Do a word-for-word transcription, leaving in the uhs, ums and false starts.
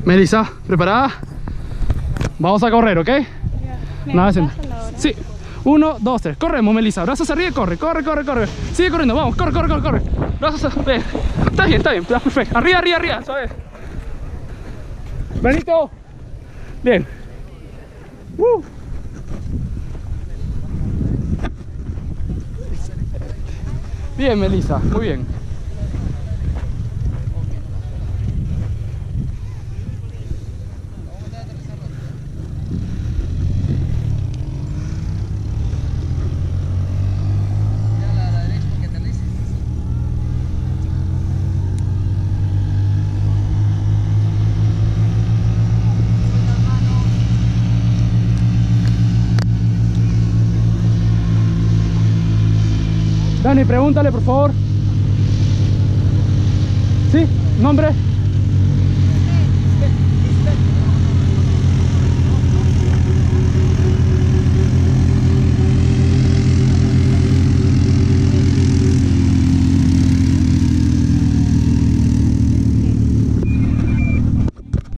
Melissa, ¿preparada? Vamos a correr, ¿ok? Nada, de sí. Uno, dos, tres. Corremos, Melissa. Brazos arriba y corre, corre, corre, corre. Sigue corriendo, vamos, corre, corre, corre, corre. Brazos arriba. Está bien, está bien, está perfecto. Arriba, arriba, arriba, ¿sabes? Benito. Bien. Uh. Bien, Melissa, muy bien. Dani, pregúntale por favor. ¿Sí? ¿Nombre?